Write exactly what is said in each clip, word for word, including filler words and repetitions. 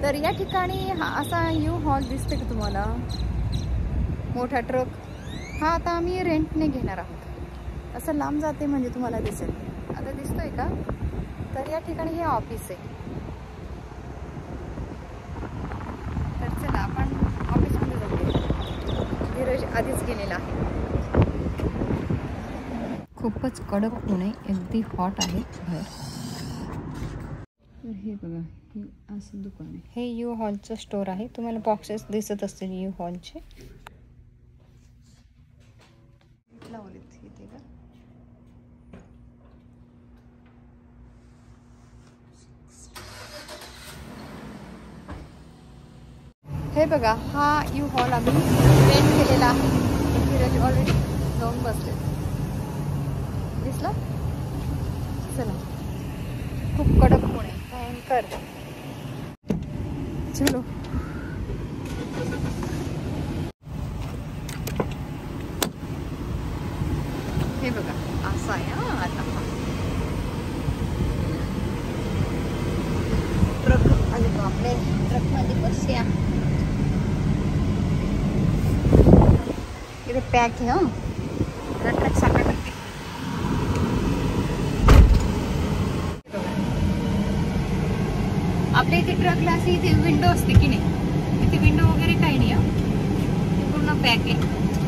तर या ठिकाणी हा असा यू हॉल दिसते का तुम्हाला, मोठा ट्रक. हा आता आम्ही रेंटने घेणार आहोत. असं लांब जाते म्हणजे तुम्हाला दिसेल. आता दिसतोय का? तर या ठिकाणी हे ऑफिस आहे. तर चला आपण ऑफिसमध्ये जाऊया. धीरज आधीच गेलेला आहे. खूपच कडक ऊन आहे, अगदी हॉट आहे बाहेर. हे बघा, हे असं दुकान आहे. हे यू हॉलचं स्टोर आहे. तुम्हाला बॉक्सेस दिसत असतील यू हॉलचे. लावलेत इथे का? हे बघा, हा यू हॉल आम्ही रेंट केलेला आहे. धीरज ऑलरेडी जाऊन बसले. दिसला? चला, खूप कडक ऊन आहे, भयंकर. चलो. हे बघा, असं आहे हा आता हा ट्रक. आणि बापरे, ट्रक मध्ये बसूया. इथे पॅक आहे हा, ट्रक सारखा करते. आपल्या इथे ट्रकला अशी इथे विंडो असते की नाही, इथे विंडो वगैरे काही नाही. पूर्ण पॅक आहे.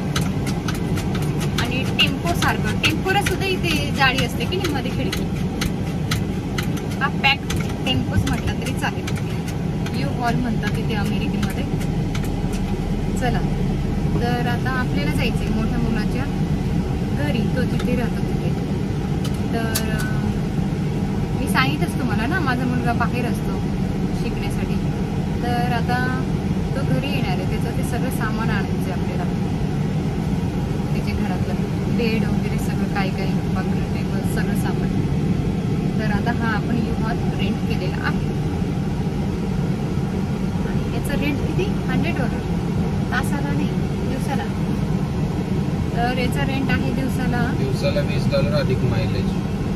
आणि टेम्पो सारखं, टेम्पोला सुद्धा इथे जाळी असते की नाही मध्ये खिडकी. हा पॅक टेम्पोच म्हटलं तरी चालेल. यू हॉल म्हणतात तिथे अमेरिकेमध्ये. चला, तर आता आपल्याला जायचंय मोठ्या मुलाच्या घरी. तो तिथे राहतो तिथे. तर मी सांगितलंच तुम्हाला ना, माझा मुलगा बाहेर असतो शिकण्यासाठी. तर आता तो घरी येणार आहे. त्याचं ते सगळं सामान आणायचं आहे आपल्याला. त्याच्या घरातलं बेड वगैरे सगळं, काही काही बंगलो टेबल सगळं सामान. तर आता हा आपण यू हॉल रेंट केलेला आहे. आणि याचं रेंट किती? हंड्रेड डॉलर तासाला, नाही दिवसाला. तर याचा रेंट आहे दिवसाला दिवसाला वीस डॉलर अधिक मायलेज.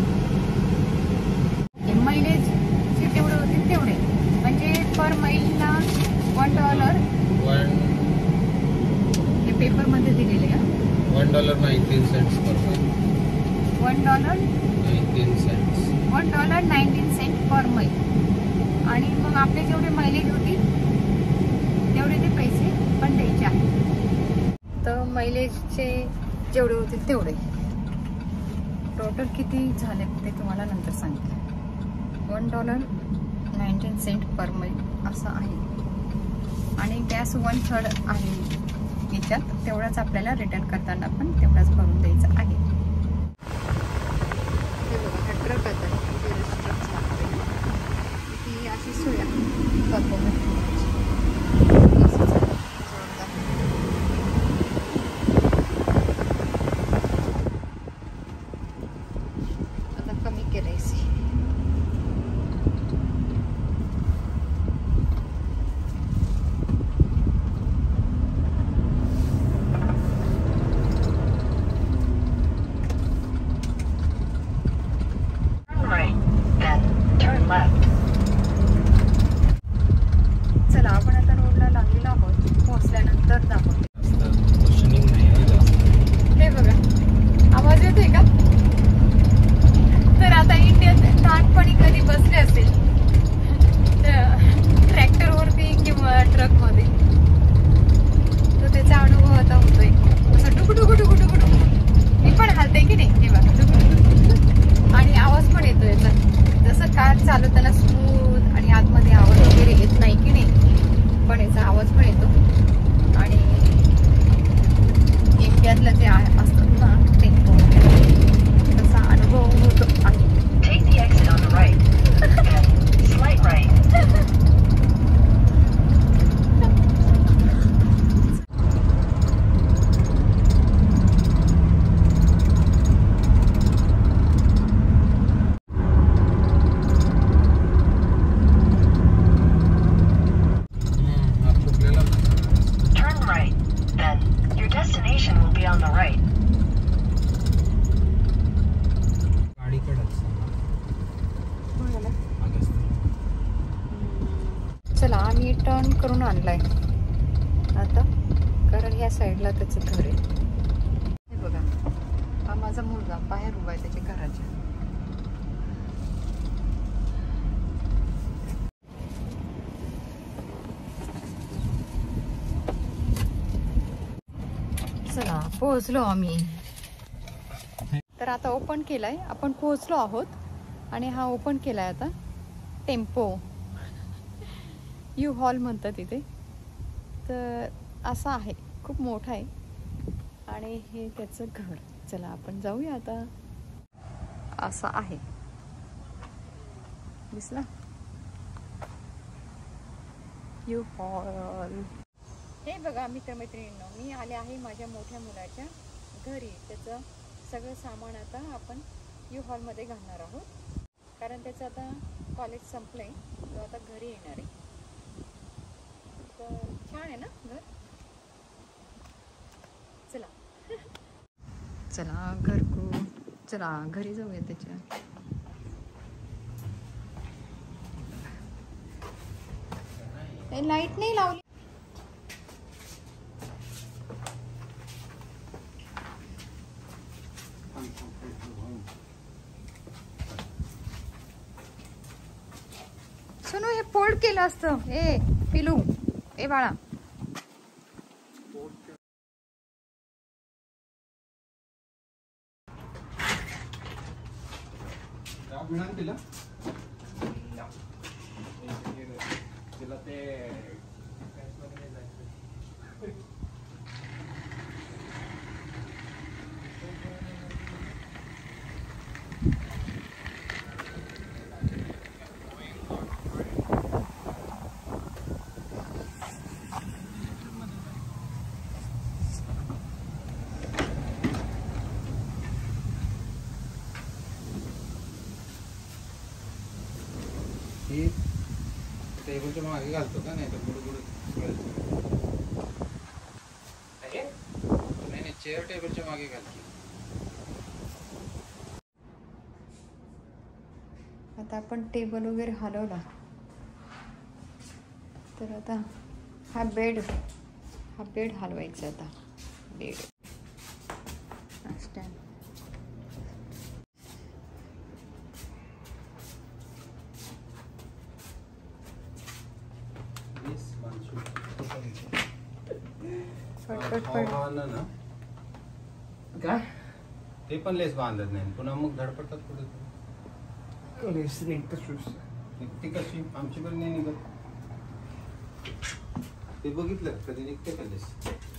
मायलेज जे तेवढे होते तेवढे, म्हणजे per mile one dollar. One हे पेपर मध्ये दिलेले आहे. One dollar nineteen cents per mile. One dollar nineteen cents one dollar nineteen cent per mile. आणि मग आपले जेवढे मायलेज होतील तेवढे ते पैसे पण द्यायचे आहेत. तर मायलेजचे जेवढे होतील तेवढे. टोटल किती झाले ते तुम्हाला नंतर सांगते. One dollar nineteen cent per mile असं आहे. आणि गॅस वन थर्ड आहे याच्यात. तेवढाच आपल्याला रिटर्न करताना पण तेवढाच भरून द्यायचा आहे. हे बघा, हा ट्रक आता ती अशी सोया बघ. चला आम्ही टर्न करून आणलाय आता, कारण ह्या साईडला त्याचं घर आहे. हे बघा, हा माझा मुलगा बाहेर उभा आहे त्याच्या घराच्या. चला पोहोचलो आम्ही. तर आता ओपन केलाय, आपण पोहोचलो आहोत आणि हा ओपन केलाय आता टेम्पो. यू हॉल म्हणतात इथे. तर असा आहे, खूप मोठा आहे आणि हे त्याचं घर. चला आपण जाऊया आता. असं आहे, दिसला यू हॉल. हे बघा मित्रमैत्रिणींनो, मी आले आहे माझ्या मोठ्या मुलाच्या घरी. त्याचं सगळं सामान आता आपण यू हॉलमध्ये घालणार आहोत, कारण त्याचं आता कॉलेज संपलंय, तो आता घरी येणार आहे. तर छान आहे ना घर. चला चला घर को चला घरी जाऊया त्याच्या. लाईट नाही लावली. सुनो हे फोल्ड केलं असतं. ए पिलू, ए बाळा, तिला तिला ते ही टेबलच्या मागे घालतो का, नाही तर पुढे पुढे नाही नाही चेअर टेबलच्या मागे घालतो. आता आपण टेबल वगैरे हलवला तर आता हा बेड हा बेड हलवायचा. आता बेड स्टँड. ना काय ते पण लेस बांधत नाही, पुन्हा मग धडपडतात पुढे. लेस निघतं निघते कशी, आमची पण नाही निघत. ते बघितलं कधी निघते का लेस.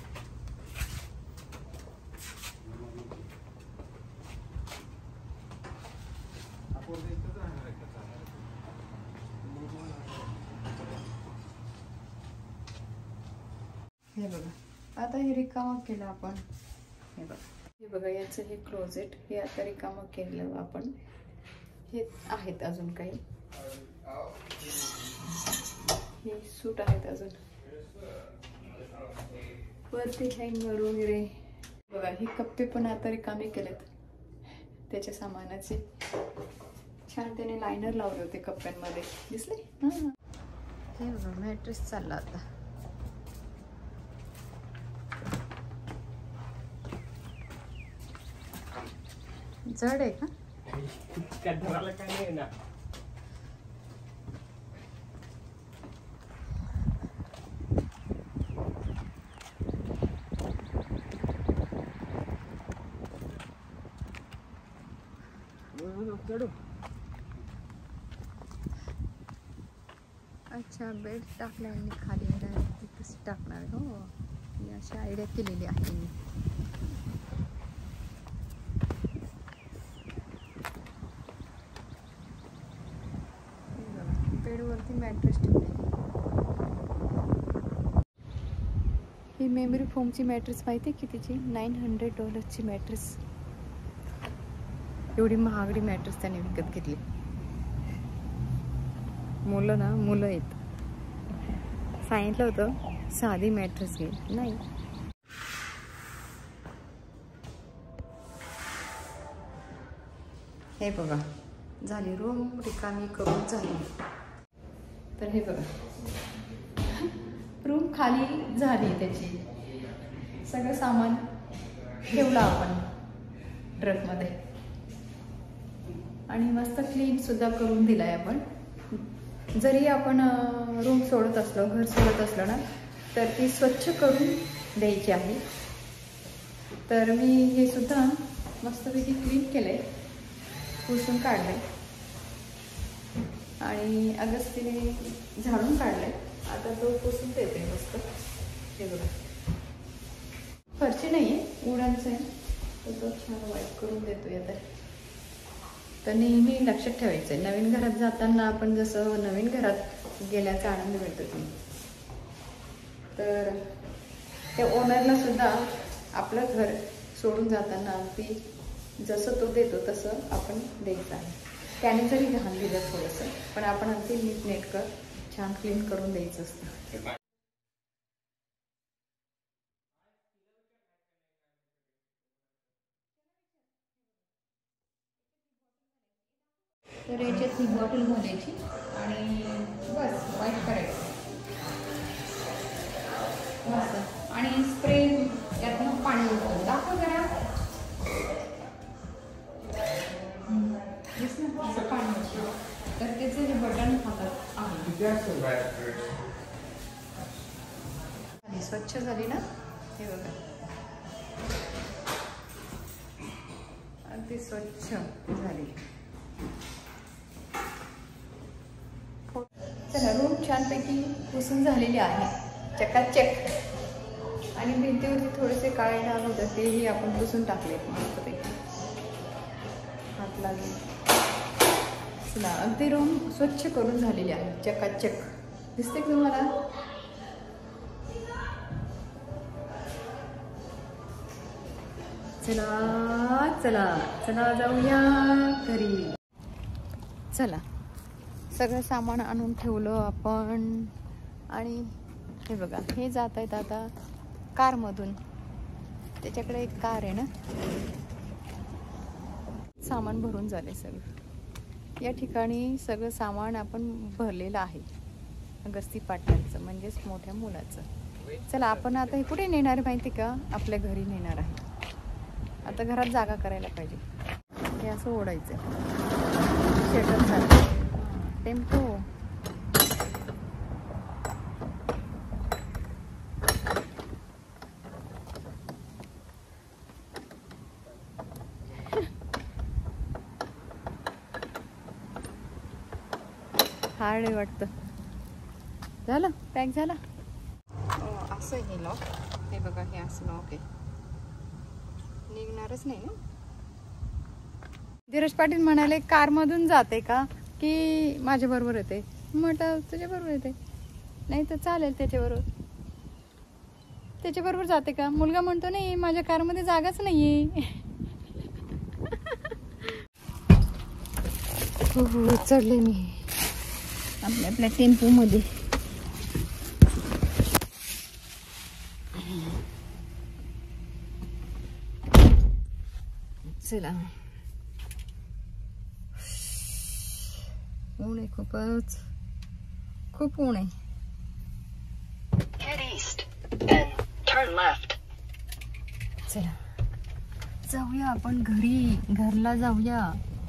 हे बघा, आता हे रिकामं केलं आपण. हे बघा, हे बघा याचं हे क्लोजेट हे आता रिकामं केलं आपण. हे आहेत अजून काही, हे सूट आहेत अजून वरती हँगर वगैरे. बघा हे कप्पे पण आता रिकामे केलेत त्याच्या सामानाचे. छान त्याने लायनर लावले होते कप्प्यांमध्ये, दिसले. हां हे बघा मॅट्रेस चालला आता. जड आहे का? धरायला काय नाही ना. अच्छा बेड टाकला आणि खाली डायरेक्ट तिथंच टाकणार. हो मी अशी आयडिया केलेली आहे मी. बेडवरती मॅट्रेस ठेवले. ही मेमरी फोमची मॅट्रेस माहिती आहे कितीची? नाईन हंड्रेड डॉलरची मॅट्रेस. एवढी महागडी मॅट्रेस त्याने विकत घेतली. मुलं ना मुलं आहेत. सांगितलं होतं साधी मॅट्रेस घे, नाही. हे बघा झाली रूम रिकामी करून झाली. तर हे बघा रूम खाली झाली त्याची. सगळं सामान ठेवलं आपण ट्रकमध्ये आणि मस्त क्लीन सुद्धा करून दिलाय आपण. जरी आपण रूम सोडत असलो, घर सोडत असलो ना, तर ती स्वच्छ करून द्यायची आहे. तर मी हे सुद्धा मस्तपैकी क्लीन केलंय, पुसून काढलंय आणि अगस्तीने झाडून काढलंय. आता तो पुसून देते मस्त. हे बघा, फरशी नाहीये, उडांचं आहे, तर तो छान वाईट करून देतोय. आता तर नेहमी लक्षात ठेवायचं आहे, नवीन घरात जाताना आपण जसं नवीन घरात गेल्याचा आनंद मिळतो की, तर त्या ओनरला सुद्धा आपलं घर सोडून जाताना अगदी जसं तो देतो तसं आपण द्यायचं आहे. त्याने जरी घाण दिलं थोडंसं, पण आपण अगदी नीटनेटकं छान क्लीन करून द्यायचं असतं. तर याच्यात ही बॉटल घालायची आणि बस वाईट करायचं मस्त. आणि स्प्रे यातनं पाणी उडतं. दाखव जरा, असं पाणी उडतं. तर त्याचं हे बटन हातात आहे. स्वच्छ झाली ना, हे बघा अगदी स्वच्छ झाली. चला, रूम छानपैकी पुसून झालेली आहे, चकाचक. आणि भिंतीवरती थोडेसे काळे डाग होते, तेही आपण पुसून टाकले मस्तपैकी, हात लागले. चला, अगदी रूम स्वच्छ करून झालेली आहे, चकाचक. दिसते का तुम्हाला? चला चला चला जाऊया घरी. चला, सगळं सामान आणून ठेवलं आपण. आणि हे बघा, हे जात आहेत आता कारमधून. त्याच्याकडे एक कार आहे ना. सामान भरून झाले सगळं. या ठिकाणी सगळं सामान आपण भरलेलं आहे, अगस्ती पाटलांचं म्हणजेच मोठ्या मुलाचं. चला, आपण आता हे कुठे नेणार आहे माहिती का? आपल्या घरी नेणार आहे. आता घरात जागा करायला पाहिजे. हे असं ओढायचं, शेटर सारखं टेम्पो. हार्ड आहे वाटतं. झालं, पॅक झालं. असं हे लॉक, हे बघा, हे असं लॉक आहे, निघणारच नाही ना. धीरज पाटील म्हणाले कारमधून जाते का की माझ्या बरोबर येते? म्हटलं तुझ्या बरोबर येते, नाही तर चालेल त्याच्याबरोबर. त्याच्याबरोबर जाते का? मुलगा म्हणतो नाही, माझ्या कारमध्ये जागाच नाहीये. हो हो, चढले मी आपल्या आपल्या टेम्पो मध्ये. चला, ऊन आहे खूपच, खूप ऊन आहे. चला जाऊया आपण घरी, घरला जाऊया.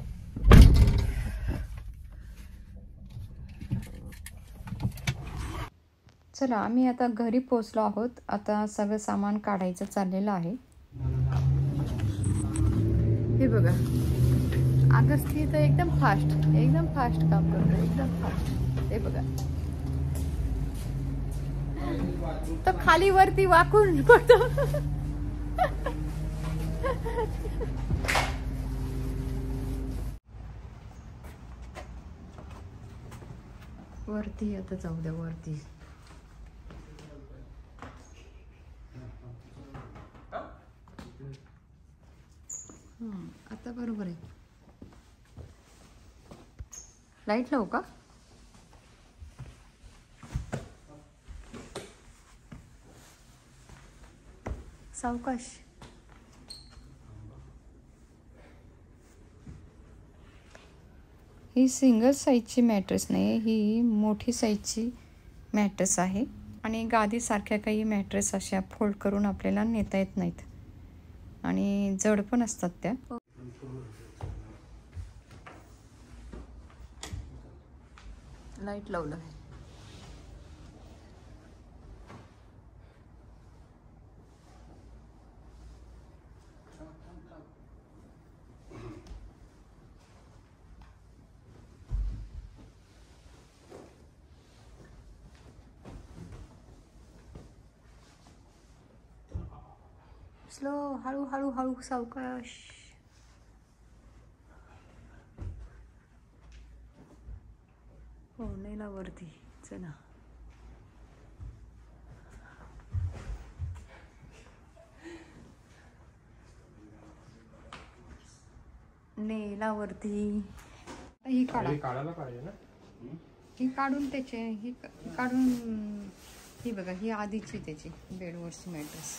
चला, आम्ही आता घरी पोहोचलो आहोत. आता सगळं सामान काढायचं चाललेलं आहे. हे बघा, अगस्ती तर एकदम फास्ट, एकदम फास्ट काम करतो, एकदम फास्ट. हे बघा, तो खाली वरती वाकून करतो. वरती आता जाऊ द्या, वरती. आता बरोबर आहे. लाईट लावू का? सावकाश. ही सिंगल साईजची मॅट्रेस नाही, ही मोठी साईजची मॅट्रेस आहे. आणि गादीसारख्या काही मॅट्रेस अशा फोल्ड करून आपल्याला नेता येत नाहीत आणि जड पण असतात त्या. लाईट लावलं आहे. स्लो, हळू हळू हळू, सावकाश. हो नेला वरती. चला नेला वरती. ही काढा, काढायला पाहिजे ना. ही काढून त्याचे ही काढून ही बघा, ही आधीची त्याची बेडवरची मॅट्रेस.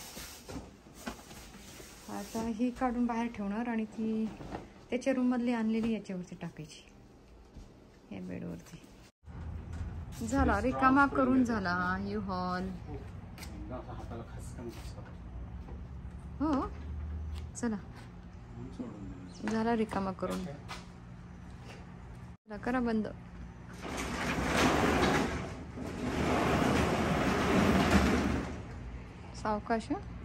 आता ही काढून बाहेर ठेवणार आणि ती त्याच्या रूममधली आणलेली याच्यावरती टाकायची, या बेडवरती. झाला रिकामा करून झाला यू हॉल. हो चला, झाला रिकामा करून. करा बंद. सावकाश.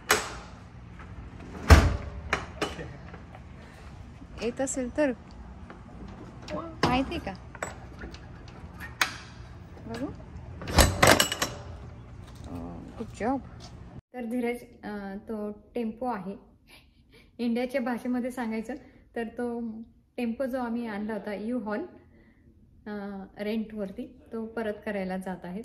येत असेल तर माहिती का बघू. Good job. तर धीरज तो टेम्पो आहे, इंडियाच्या भाषेमध्ये सांगायचं तर तो टेम्पो जो आम्ही आणला होता यू हॉल रेंटवरती, तो परत करायला जात आहेत.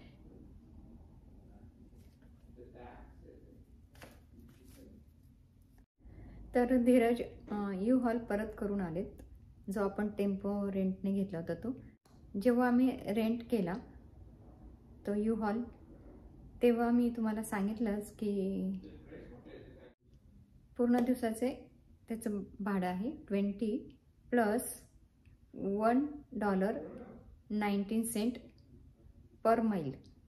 तर धीरज यू हॉल परत करून आलेत, जो आपण टेम्पो रेंटने घेतला होता तो. जेव्हा आम्ही रेंट केला तो यू हॉल, तेव्हा मी तुम्हाला सांगितलंच की पूर्ण दिवसाचे त्याचं भाडं आहे twenty plus one dollar nineteen cent per mile.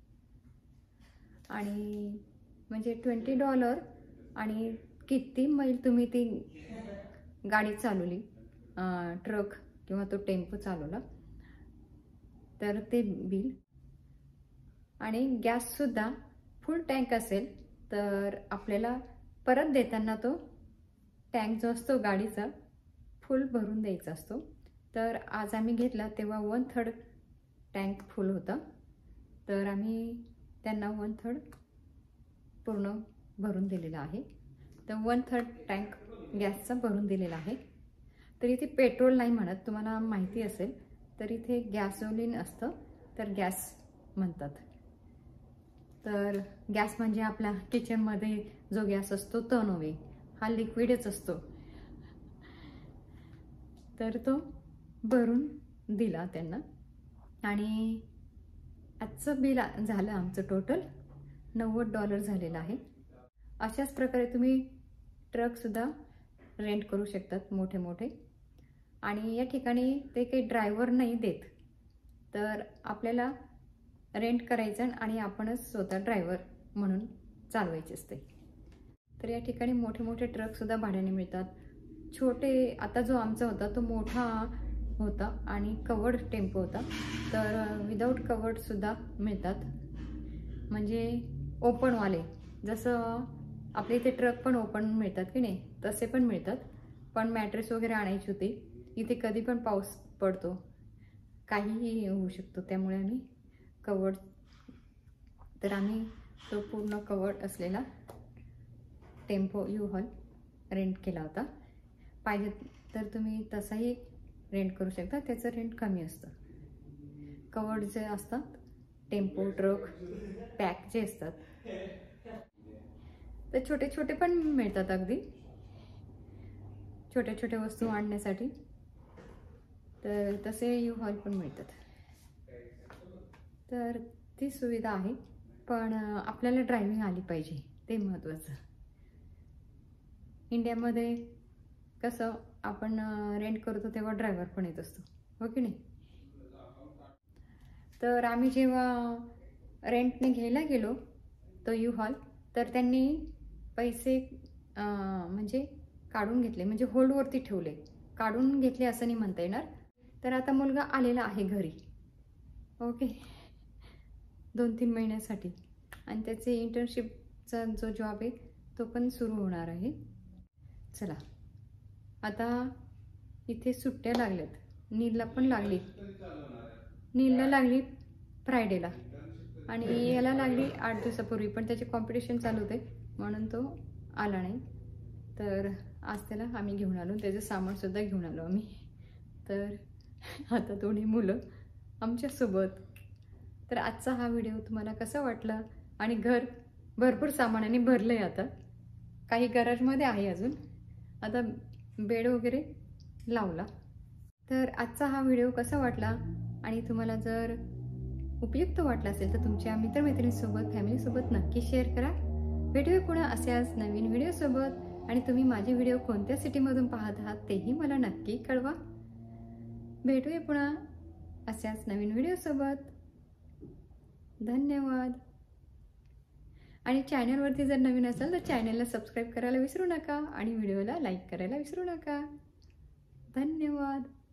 आणि म्हणजे ट्वेंटी डॉलर आणि किती मैल तुम्ही ती गाडी चालवली, ट्रक किंवा तो टेम्पो चालवला तर ते बिल. आणि गॅससुद्धा फुल टँक असेल तर आपल्याला परत देताना तो टँक जो असतो गाडीचा फुल भरून द्यायचा असतो. तर आज आम्ही घेतला तेव्हा वन थर्ड टँक फुल होता, तर आम्ही त्यांना वन थर्ड पूर्ण भरून दिलेला आहे. तर वन थर्ड टँक गॅसचा भरून दिलेला आहे. तर इथे पेट्रोल नाही म्हणत, तुम्हाला माहिती असेल तर इथे गॅसोलिन असतं, तर गॅस म्हणतात. तर गॅस म्हणजे आपल्या किचनमध्ये जो गॅस असतो तो नव्हे, हा लिक्विडच असतो. तर तो भरून दिला त्यांना. आणि आजचं बिल झालं आमचं टोटल नव्वद डॉलर झालेलं आहे. अशाच प्रकारे तुम्ही ट्रकसुद्धा रेंट करू शकतात मोठे मोठे. आणि या ठिकाणी ते काही ड्रायव्हर नाही देत, तर आपल्याला रेंट करायचं आणि आपणच स्वतः ड्रायव्हर म्हणून चालवायचे असते. तर या ठिकाणी मोठे मोठे ट्रकसुद्धा भाड्याने मिळतात. छोटे आता जो आमचा होता तो मोठा होता आणि कवर्ड टेम्पो होता, तर विदाऊट कवर्डसुद्धा मिळतात. म्हणजे ओपनवाले, जसं आपल्या इथे ट्रक पण ओपन मिळतात की नाही तसे पण मिळतात. पण मॅट्रेस वगैरे आणायची होती, इथे कधी पण पाऊस पडतो, काहीही होऊ शकतो, त्यामुळे आम्ही कवर्ड, तर आम्ही तो पूर्ण कवर्ड असलेला टेम्पो यू हॉल रेंट केला होता. पाहिजे तर तुम्ही तसाही रेंट करू शकता, त्याचं रेंट कमी असतं. कवर्ड जे असतात टेम्पो ट्रक पॅक जे असतात तर छोटे छोटे पण मिळतात, अगदी छोट्या छोट्या वस्तू आणण्यासाठी, तर तसे यू हॉल पण मिळतात. तर ती सुविधा आहे, पण आपल्याला ड्रायव्हिंग आली पाहिजे, ते महत्त्वाचं. इंडियामध्ये कसं आपण रेंट करतो तेव्हा ड्रायव्हर पण येत असतो, हो की नाही. तर आम्ही जेव्हा रेंटने घ्यायला गेलो तो यू हॉल, तर त्यांनी पैसे अं, म्हणजे काढून घेतले, म्हणजे होल्डवरती ठेवले, काढून घेतले असं नाही म्हणता येणार. तर आता मुलगा आलेला आहे घरी, ओके, दोन तीन महिन्यासाठी, आणि त्याचे इंटर्नशिपचा जो जॉब आहे तो पण सुरू होणार आहे. चला आता इथे सुट्ट्या लागल्यात, नीलला पण लागली, नीलला लागली फ्रायडेला आणि याला लागली आठ दिवसापूर्वी, पण त्याचे कॉम्पिटिशन चालू होते म्हणून तो आला नाही. तर आज त्याला आम्ही घेऊन आलो, त्याचं सामानसुद्धा घेऊन आलो आम्ही. तर आता दोन्ही मुलं आमच्यासोबत. तर आजचा हा व्हिडिओ तुम्हाला कसा वाटला, आणि घर भरपूर सामानाने भरलं आहे, आता काही गॅरेजमध्ये आहे अजून, आता बेड वगैरे लावला. तर आजचा हा व्हिडिओ कसा वाटला आणि तुम्हाला जर उपयुक्त वाटला असेल तर तुमच्या मित्रमैत्रिणींसोबत, फॅमिलीसोबत नक्की शेअर करा. भेटूया पुन्हा अशाच नवीन व्हिडिओसोबत, आणि तुम्ही माझे व्हिडिओ कोणत्या सिटीमधून पाहत आहात तेही मला नक्की कळवा. भेटूया पुन्हा अशाच नवीन व्हिडिओसोबत. धन्यवाद. आणि चॅनलवरती जर नवीन असाल तर चॅनलला सबस्क्राईब करायला विसरू नका आणि व्हिडिओला लाईक करायला विसरू नका. धन्यवाद.